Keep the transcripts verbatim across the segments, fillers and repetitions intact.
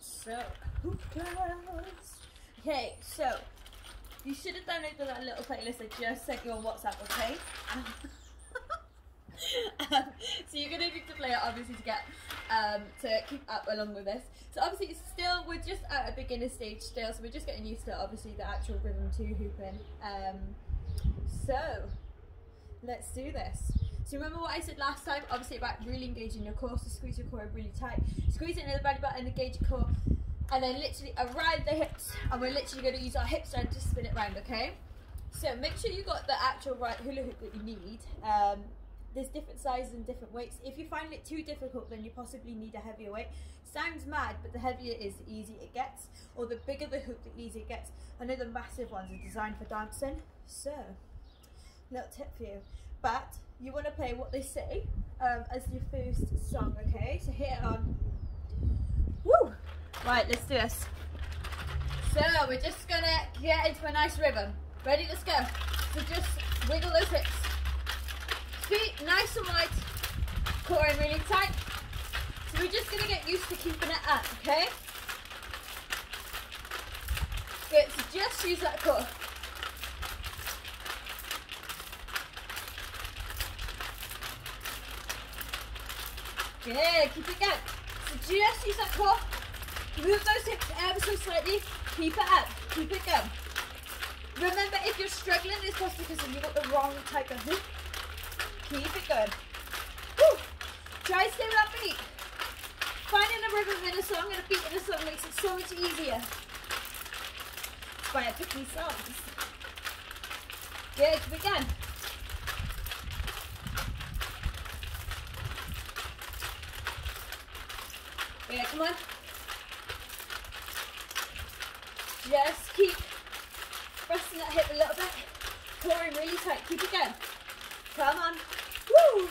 So, hoop clowns. Okay, so you should have downloaded that little playlist I just sent you on WhatsApp, okay? um, so you're gonna need to play it obviously to get um, to keep up along with this. So obviously it's still, we're just at a beginner stage still, so we're just getting used to obviously the actual rhythm to hooping. Um, so let's do this. So remember what I said last time, obviously about really engaging your core, so squeeze your core really tight, squeeze it into the belly button, engage your core, and then literally around the hips, and we're literally going to use our hips down to spin it round, okay? So make sure you got the actual right hula hoop that you need. Um, there's different sizes and different weights. If you find it too difficult, then you possibly need a heavier weight. Sounds mad, but the heavier it is, the easier it gets, or the bigger the hoop, the easier it gets. I know the massive ones are designed for dancing, so little tip for you. But you want to play what they say um, as your first song, okay? So hit it on. Woo! Right, let's do this. So we're just gonna get into a nice rhythm. Ready? Let's go. So just wiggle those hips. Feet nice and wide. Core in really tight. So we're just gonna get used to keeping it up, okay? Good. So just use that core. Good, keep it going. So just use that core, move those hips ever so slightly, keep it up, keep it going. Remember, if you're struggling, it's possibly because you've got the wrong type of hoop. Keep it going. Woo. Try to stay with that beat. Finding a rhythm in a song and a beat in a song makes it so much easier. That's why I pick these songs. Good, keep it going. Yeah, come on. Just keep pressing that hip a little bit. Coring really tight. Keep it going. Come on. Woo!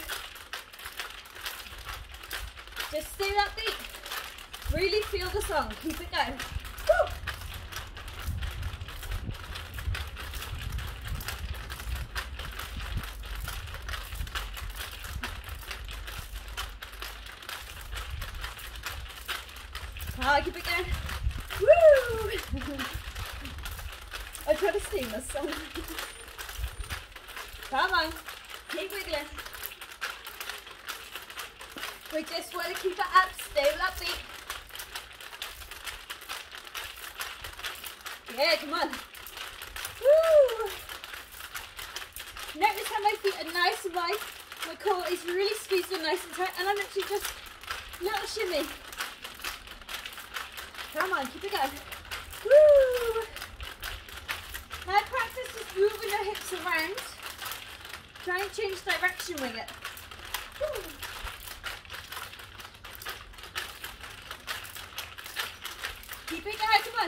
Just stay that beat. Really feel the song. Keep it going. Woo! Ah, keep it going. Woo! I try to sing this song. Come on. Keep wiggling. We just want to keep it up. Stay with that beat. Yeah, come on. Woo! Notice how my feet are nice and wide. My core is really squeezed and nice and tight. And I'm actually just little shimmy. Come on, keep it going. Woo! Now practice just moving your hips around. Try and change direction with it. Woo! Keep it going, come on.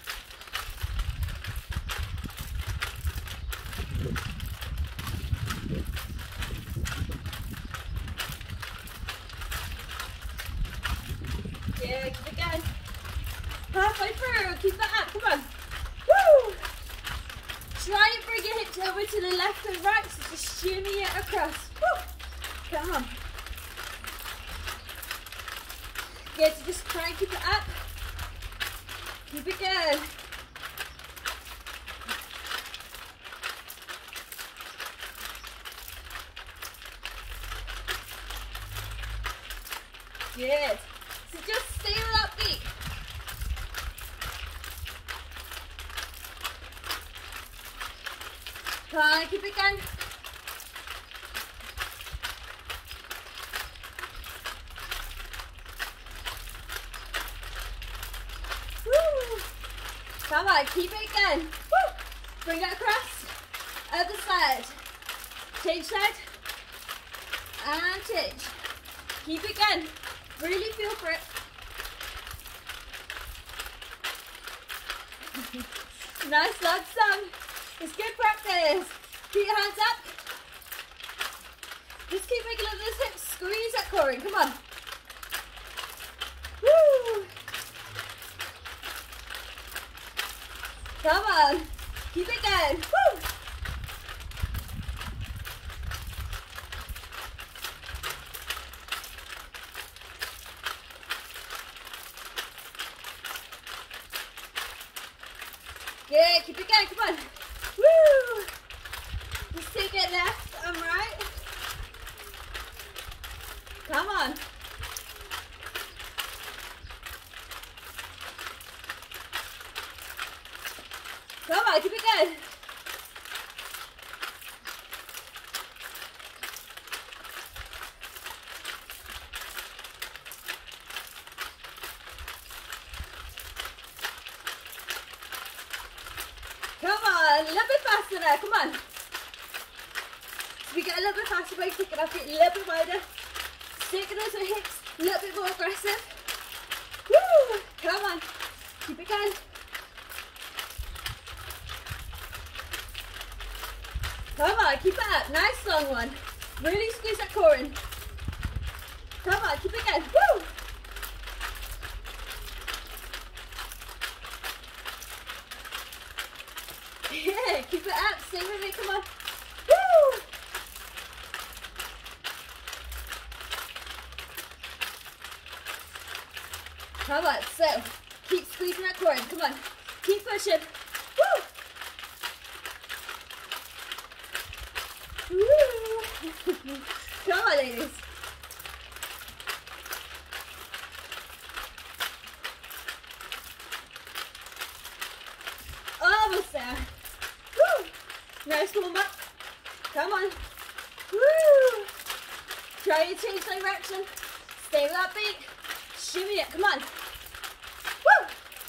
Yeah, keep it going. Halfway through, keep that up, come on. Woo! Try and bring your hips over to the left and right, so just shimmy it across. Woo! Come on. Yeah, so just try and keep it up. Keep it going. Good. So just stay with that beat. Come on, keep it going. Woo. Come on, keep it going. Woo. Bring it across. Other side. Change side. And change. Keep it going. Really feel for it. Nice long song. It's good practice. Keep your hands up. Just keep wiggling those hips. Squeeze that core in. Come on. Woo. Come on. Keep it going. Woo. Good, keep it going, come on. Woo! Just take it left and right. Come on. Come on, keep it going. Come on, a little bit faster there, come on. So we get a little bit faster by kicking our feet a little bit wider. Sticking those hips a little bit more aggressive. Woo! Come on, keep it going. Come on, keep it up. Nice long one. Really squeeze that core in. Come on, keep it going. Woo! Yeah, keep it up. Stay with me. Come on. Woo! Come on. So, keep squeezing that core in. Come on. Keep pushing. Woo! Woo! Come on, ladies. Almost there. Woo! Nice warm up. Come on. Woo! Try to change direction. Stay with that beat. Shimmy it. Come on. Woo!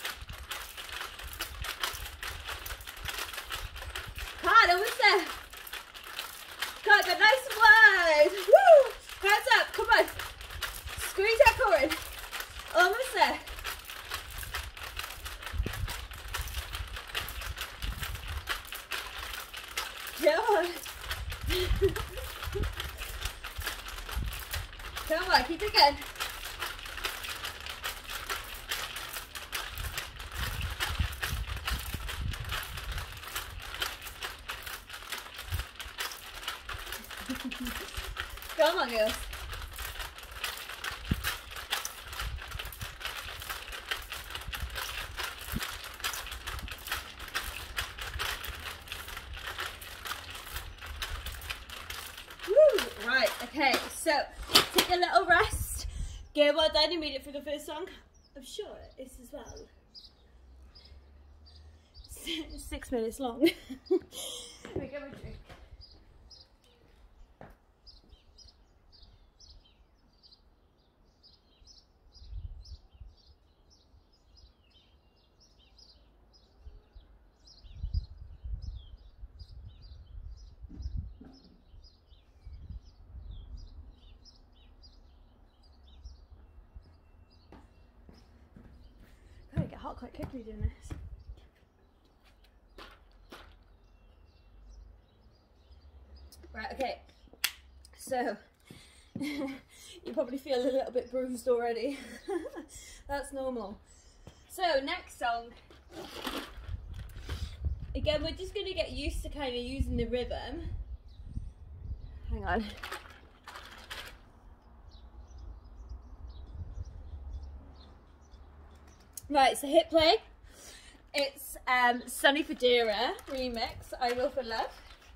Hard, almost there. Come on, nice and wide. Woo! Hands up. Come on. Squeeze that core in. Almost there. Come on. Come on, keep it going. Come on, girls. Woo! Right, okay, so take a little rest. Get well done, you made it for the first song. I'm sure it is as well. Six minutes long. We go a drink. Gotta get hot quite quickly doing this. Right, okay, so you probably feel a little bit bruised already. That's normal. So next song, again we're just going to get used to kind of using the rhythm. Hang on. Right, so hit play. It's um, Sonny Fodera remix, I Will For Love.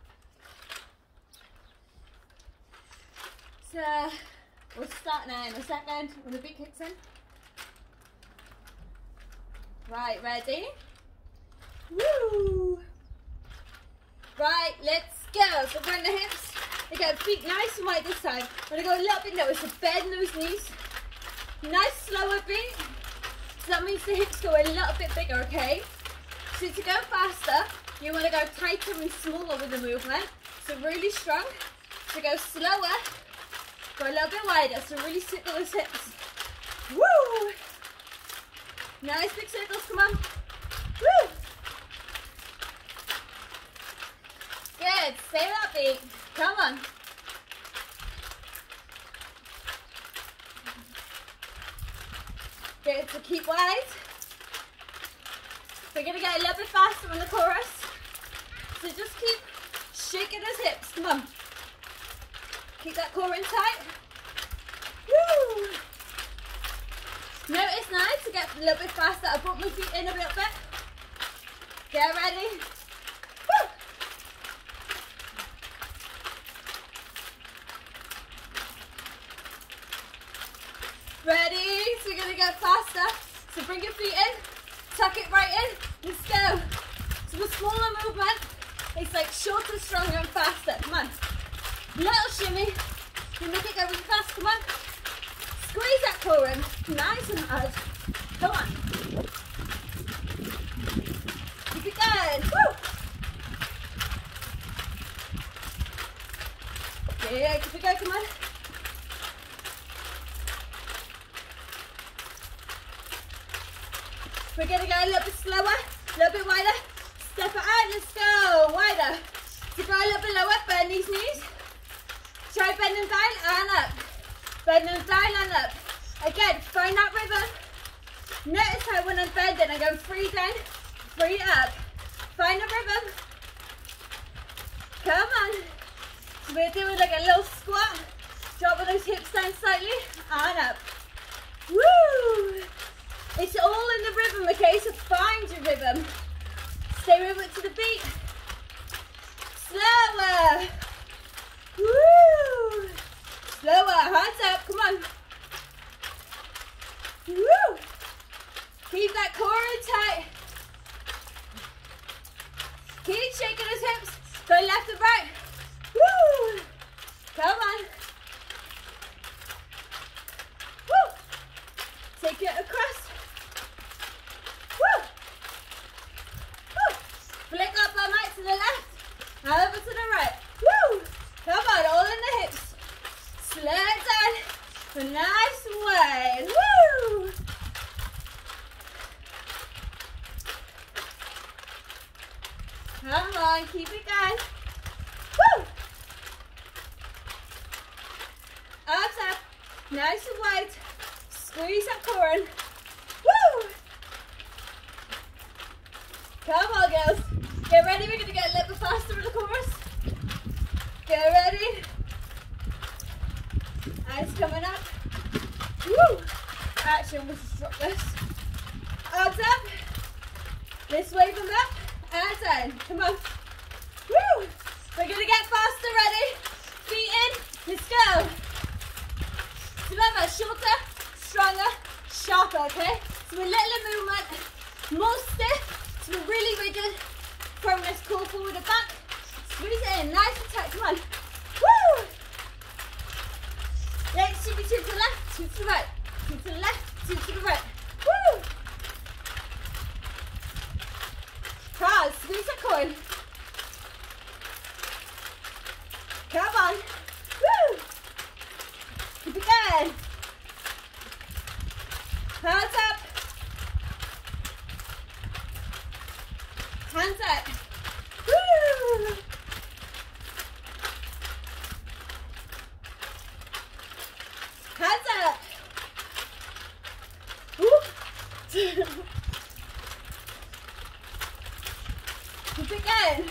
So, we'll start now in a second when the beat kicks in. Right, ready? Woo! Right, let's go. So bring the hips. Again, feet nice and wide this time. I'm going to go a little bit lower, so bend those knees. Nice slower beat. So that means the hips go a little bit bigger, okay? So to go faster, you want to go tighter and smaller with the movement. So really strong. To go slower, go a little bit wider. So really sit those hips. Woo! Nice big circles, come on. Woo! Good, stay with that beat. Come on. Good, so keep wide. We're going to get a little bit faster on the chorus. So just keep shaking those hips. Come on. Keep that core in tight. Woo! Notice now to get a little bit faster. I brought my feet in a little bit. Get ready. Woo. Ready? So we're gonna go faster. So bring your feet in, tuck it right in. Let's go. So a smaller movement. It's like shorter, stronger, and faster. Come on. Little shimmy. You make it go really fast. Come on. Squeeze that core in. Nice and hard. Come on. Keep it going. Woo! Yeah, keep it going. Come on. We're going to go a little bit slower, a little bit wider. Step it out. Let's go. Wider. So go a little bit lower. Bend these knees. Try bend them down and up. Bend them down and up. Again, find that rhythm. Notice how when I'm bending, I go three down, three up. Find the rhythm. Come on. So we're doing like a little squat. Dropping those hips down slightly and up. Woo! It's all in the rhythm, okay? So find your rhythm. Stay with it to the beat. Slower. Woo! Slower, hands up, come on. Woo! Keep that core in tight. Keep shaking those hips. Go left and right. Woo! Come on. Woo! Take it across. Woo! Woo! Flick up our mic to the left. Over to the right. Woo! Come on, all in the hips. Slow it down. A nice way. Woo! Come on, keep it going. Woo! Up, up. Nice and wide. Squeeze that core in. Woo! Come on, girls. Get ready. We're going to get a little bit faster with the chorus. Get ready. Eyes coming up. Woo! Actually, I'm going to drop this. Arms up. Let's wave them up and down. Come on. Woo! We're going to get faster. Ready? Feet in. Let's go. Remember, shorter, stronger, sharper, okay? So a little movement, more stiff, so we're really rigid. From this core forward and back. Squeeze it in, nice and tight, come on. Woo! Let's shimmy two to the left, two to the right. Two to the left, two to the right. Woo! Come on, squeeze that core in. Come on. Woo! Keep it going. Hands up. Hands up. Woo! Hands up. Woo! Keep it going.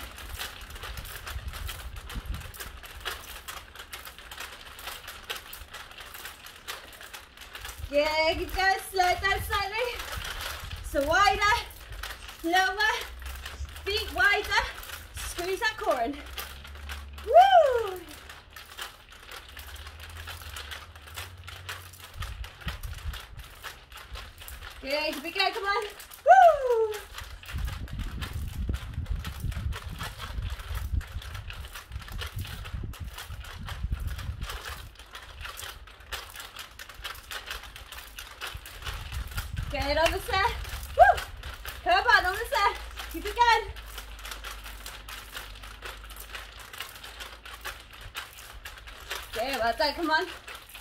Yeah, you guys slow it down slightly. So wider, lower, feet wider. Squeeze that core in. Woo! Good, keep it going, come on. Woo! Get on the set. Woo! Come on, on the set. Keep it going. Okay, well done, come on.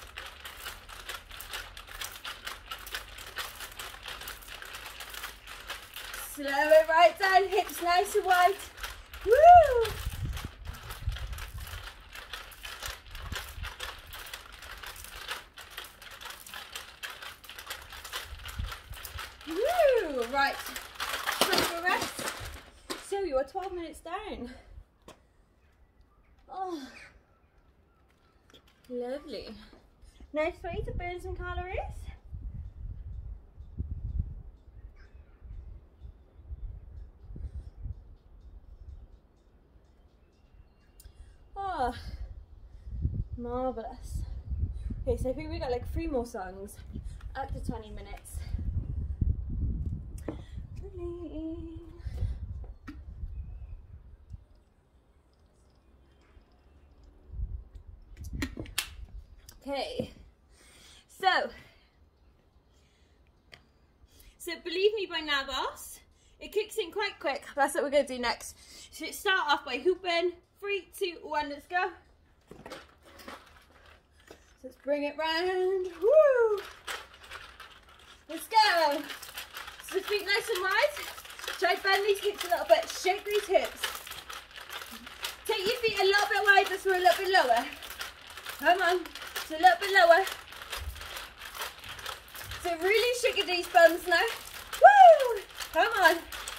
Slow it right down, hips nice and wide. Woo! Woo! Right, time for a rest. So you are twelve minutes down. Oh, lovely. Nice way to burn some calories. Marvellous. Okay, so I think we got like three more songs up to twenty minutes. Okay, so, so Believe Me by Navas. It kicks in quite quick. That's what we're going to do next. So start off by hooping. Three, two, one, let's go. So let's bring it round. Woo! Let's go. So the feet nice and wide. Try to bend these hips a little bit. Shake these hips. Take your feet a little bit wider so we're a little bit lower. Come on. So a little bit lower. So really shaking these buns now. Woo! Come on.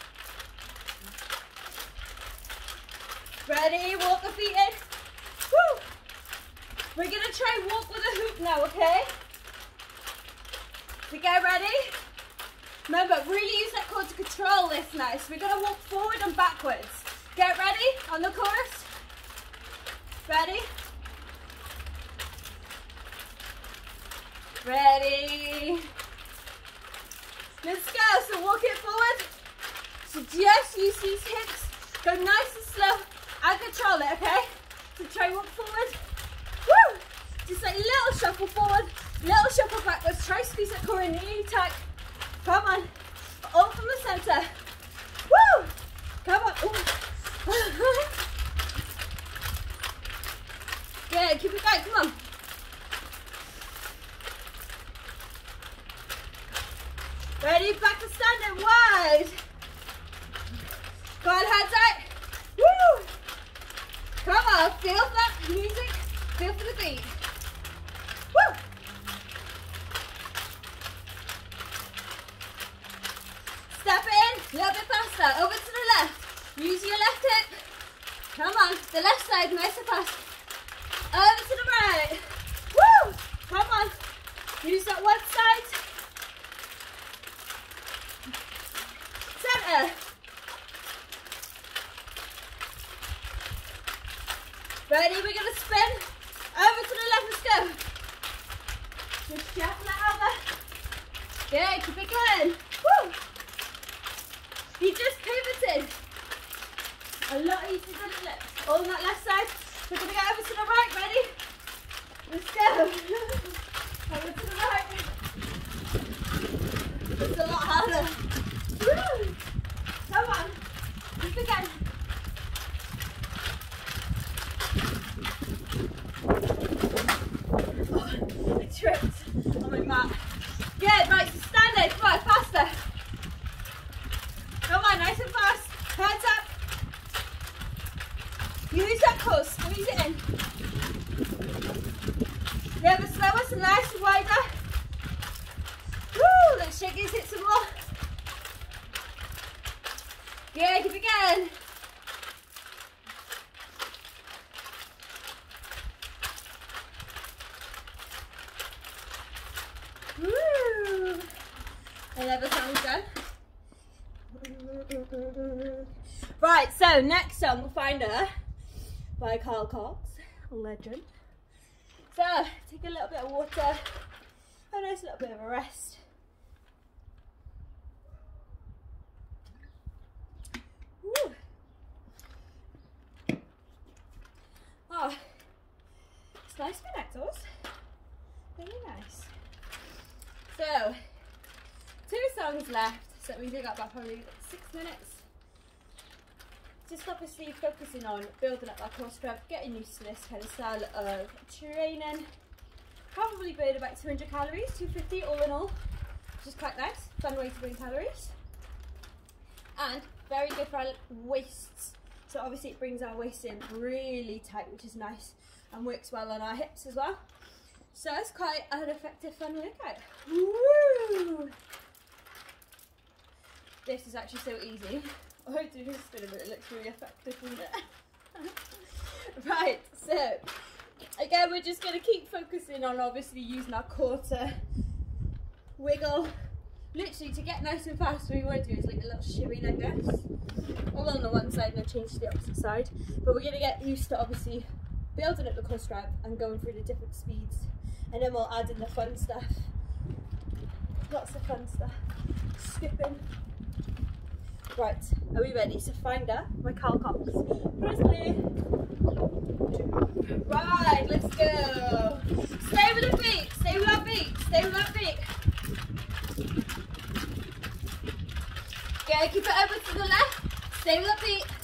Ready? Walk the feet in. Woo! We're going to try walk with a hoop now, okay? So get ready. Remember, really use that core to control this now. So we're going to walk forward and backwards. Get ready on the chorus. Ready? Ready? Let's go. So walk it forward. So just use these hips. Go nice and slow and control it, okay? So try walk forward. Woo! Just like a little shuffle forward, little shuffle backwards. Try squeeze that core in really tight. Come on. All from the center. Woo! Come on. Yeah, keep it going. Come on. Ready? Back to standing wide. Go on, hands out. Woo! Come on, feel that music. Feel for the beat. Woo! Step in, a little bit faster. Over to the left. Use your left hip. Come on, the left side, nice and fast. Over to the right. Woo! Come on. Use that one side. Center. Ready? We're going to spin. Over to the left. Let's go. Just shuffle it over. Good. Keep it going. Woo! You just pivoted. A lot easier than it looks. All on that left side. We're going to go over to the right. Ready? Let's go. Over to the right. It's a lot harder. Woo! Come on. Keep it going. Oh, I tripped on my mat. Good, right, so stand there. Come on, faster. Come on, nice and fast. Hands up. Use that core, squeeze it in. Yeah, but slower, so nice and wider. Woo, let's shake these hips some more. Yeah, keep it going. Woo! I love the song done. Right, so next song, we'll find her by Carl Cox, legend. So, take a little bit of water, have a nice little bit of a rest. Woo. Oh, it's nice for outdoors. Very nice. So, two songs left, so we got about probably six minutes. Just obviously focusing on building up our core strength, getting used to this kind of style of training. Probably burn about two hundred calories, two fifty all in all, which is quite nice. Fun way to burn calories. And very good for our waists. So obviously it brings our waist in really tight, which is nice, and works well on our hips as well. So it's quite an effective, fun workout. Woo! This is actually so easy. I do this spin, but it looks really effective, doesn't it? Right, so again, we're just going to keep focusing on obviously using our core to wiggle. Literally, to get nice and fast, what we want to do is like a little shimmy like this. All on the one side, and then change to the opposite side. But we're going to get used to obviously building up the core strength and going through the different speeds, and then we'll add in the fun stuff. Lots of fun stuff. Skipping. Right, are we ready? So Finder by Carl Cox. Press play. Right, let's go. Stay with the beat. Stay with that beat. Stay with that beat. Okay, keep it over to the left. Stay with the beat.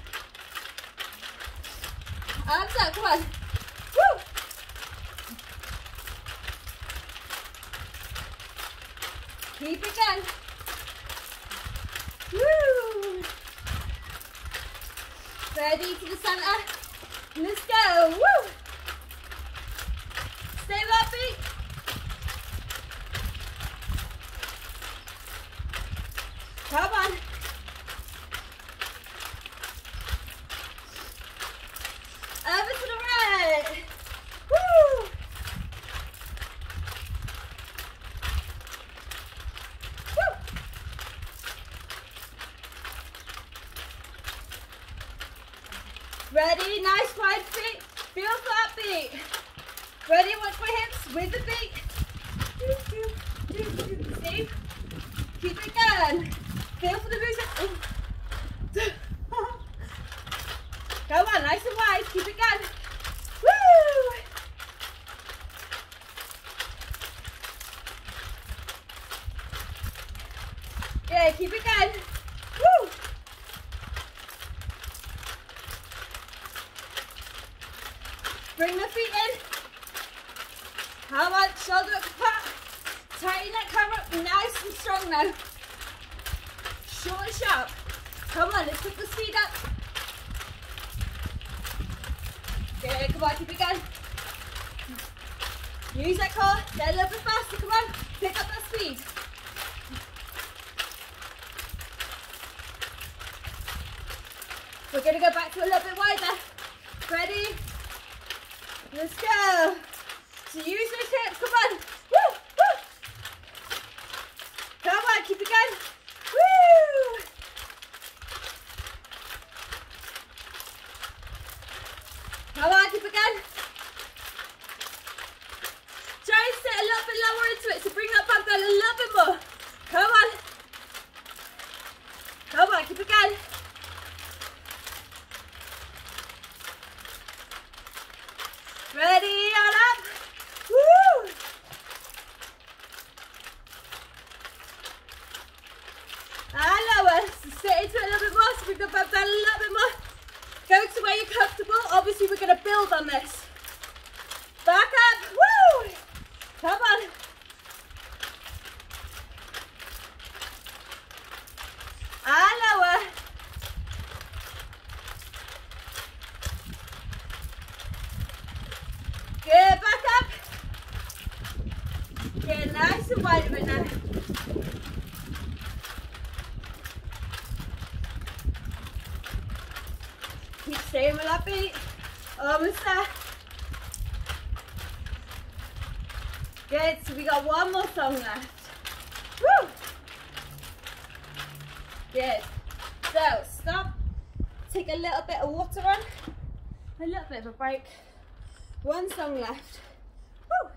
Arms up, come on. Woo! Keep it going. Woo! Ready to the center. Let's go. Woo! Stay with that beat. Come on. Over to the right. Woo! Woo! Ready? Nice wide feet. Feel that beat. Ready? Watch my hips with the beat. Do, do, do, do. See? Keep it going. Feel for the music. Come on, nice and wide. Keep it going. Woo! Yeah, keep it going. Woo! Bring the feet in. How about shoulder up pat? Tighten that come up, nice and strong now. Short and sharp. Come on, let's put the speed up. Okay, come on, keep it going. Use that core, get a little bit faster, come on. Pick up that speed. We're gonna go back to a little bit wider. Ready? Let's go. So use those hips, come on. Woo, woo. Come on, keep it going. Woo! Come on, keep it going. Try and sit a little bit lower into it, so bring that back down a little bit more. Come on. Come on, keep it going. Ready, all up. Woo! And lower. So sit into it a little bit more, so bring the back down a little bit more. Go to where you're comfortable. Obviously, we're going to build on this. Back up. Woo! Come on. And lower. Good, back up. Get nice and wide a bit now. Keep staying with that beat. Almost there. Good, so we got one more song left. Woo! Good. So, stop. Take a little bit of water on. A little bit of a break. One song left. Woo!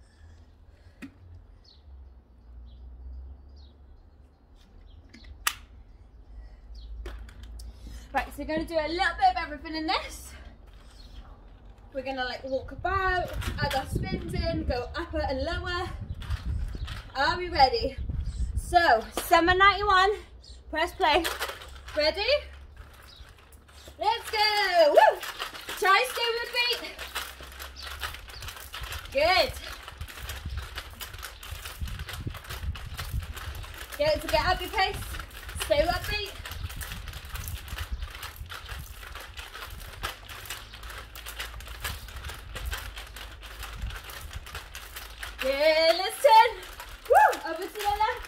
Right, so we're going to do a little bit of everything in this. We're going to like walk about, add our spins in, go upper and lower. Are we ready? So, Summer ninety-one, press play. Ready? Let's go! Woo! Try and stay with the beat. Good. Get it to get up your pace. Stay with that beat. Good, let's turn. Woo! Over to the left.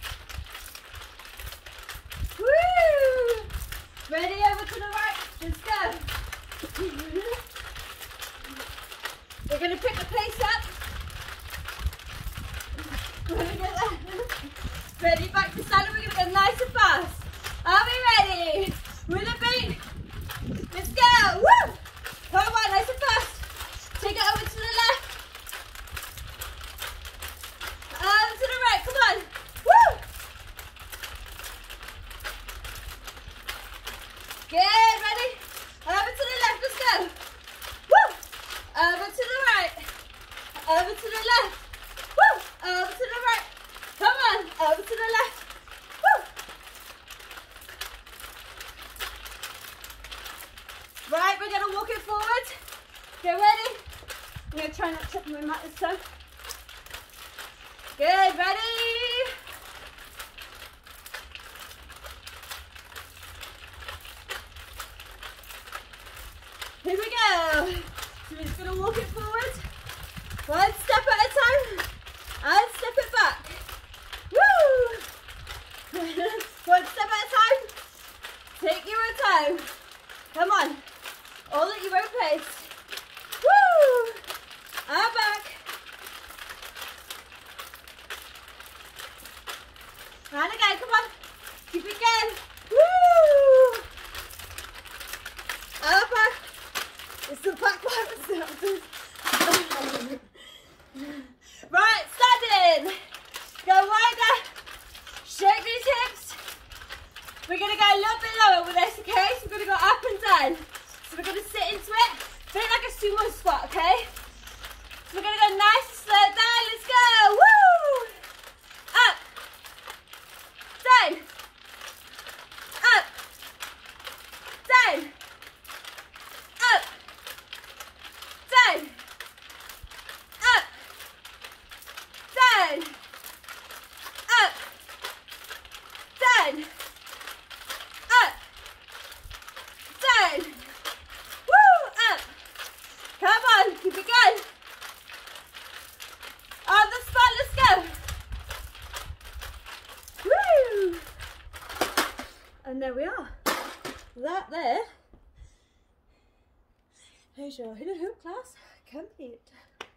Woo! Ready, over to the right. Let's go. We're going to pick the pace up. We're going to get that. Ready, back to center. We're going to go nice and fast. Are we ready? With a beat. Let's go. Woo! Come on, nice and fast. Get ready. I'm going to try not to trip my mat this time. Good, ready? Here we go. So we're just going to walk it forward. One step at a time. And step it back. Woo! One step at a time. Take your own time. Come on. All at your own pace. Woo! And back. And again, come on. Keep it going. Woo! And back. It's the back backwards. Right, standing. Go wider. Shake these hips. We're going to go a little bit lower with this, okay? So we're going to go up and down. So we're going to sit into it. Feel like a sumo squat, okay? So we're going to go nice and slow down. Let's go. Woo! Up. Down. Up. Down. Up. Down. Up. Down. Up. Down. Up. Down. Woo! Up. Come on, keep it going. On the spot, let's go. Woo! And there we are. That there. Here's your hula hoop class complete.